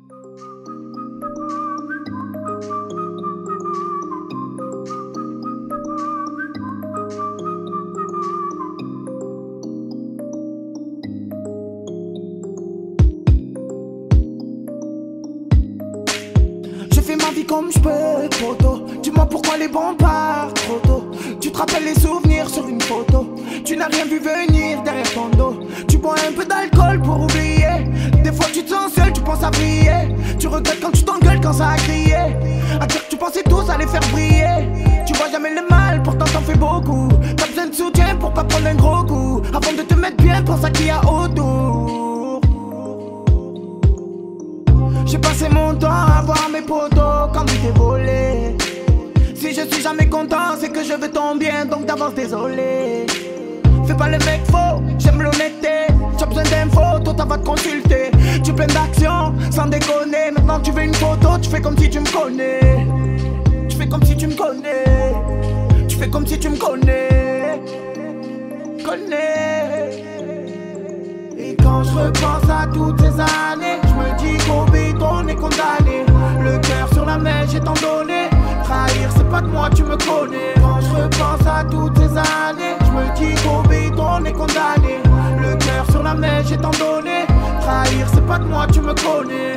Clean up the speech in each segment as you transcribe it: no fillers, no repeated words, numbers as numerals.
Je fais ma vie comme je peux, photo. Dis-moi pourquoi les bons partent trop tôt. Tu te rappelles les souvenirs sur une photo. Tu n'as rien vu venir derrière ton dos. Tu bois un peu d'alcool pour oublier. Des fois tu te sens seul, tu penses à briller. Tu regrettes quand tu t'engueules, quand ça a crié. À dire que tu pensais tous à les faire briller. Tu vois jamais le mal, pourtant t'en fais beaucoup. T'as besoin de soutien pour pas prendre un gros coup. Avant de te mettre bien, pense à qui y a autour. J'ai passé mon temps à voir mes potos quand tu t'es volé. Si je suis jamais content, c'est que je veux ton bien, donc d'avance désolé. Fais pas le mec faux, j'aime l'honnêteté. J'ai besoin d'infos, toi va te consulter. Tu plein d'action, sans déconner. Maintenant tu veux une photo, tu fais comme si tu me connais. Tu fais comme si tu me connais. Tu fais comme si tu me connais. Et quand je repense à toutes ces années, je me dis qu'au béton on est condamné. Le cœur sur la main, j'ai tant donné. Trahir c'est pas de moi, tu me connais. Quand je repense à toutes ces années, je me dis qu'au béton on est condamné. Le cœur sur la main, j'ai tant donné. Trahir c'est pas de moi, tu me connais.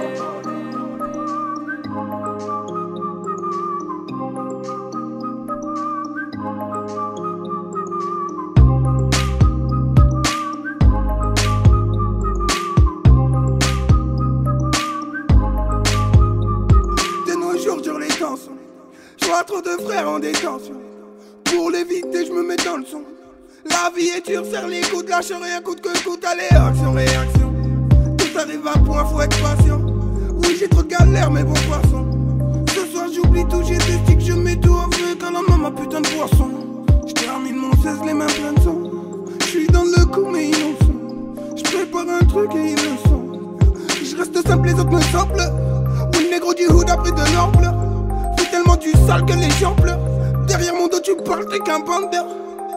Je vois trop de frères en détention. Pour l'éviter, je me mets dans le son. La vie est dure, serre les coudes, lâche rien, coûte que coûte, allez, action, réaction. Tout arrive à point, faut être patient. Oui, j'ai trop de galères, mais bon poisson. Ce soir, j'oublie tout, j'ai des sticks, je mets tout en feu quand la main ma putain de poisson. Je termine mon 16, les mains pleines de sang. Je suis dans le coup, mais innocent. Je prépare un truc et ils le sont. Je reste simple, les autres me semblent. Oui, le négro du hood a pris de l'ampleur. Fais tellement du sale que les gens pleurent. Derrière mon dos, tu parles, t'es qu'un bandeur.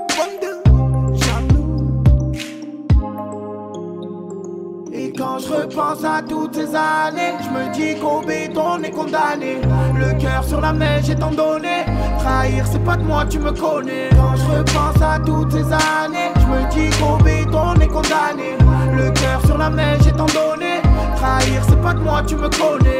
Et quand je repense à toutes ces années, je me dis qu'au béton on est condamné. Le cœur sur la main, j'ai tant donné. Trahir c'est pas de moi, tu me connais. Quand je repense à toutes ces années, je me dis qu'au béton on est condamné. Le cœur sur la main, j'ai tant donné. Trahir c'est pas de moi, tu me connais.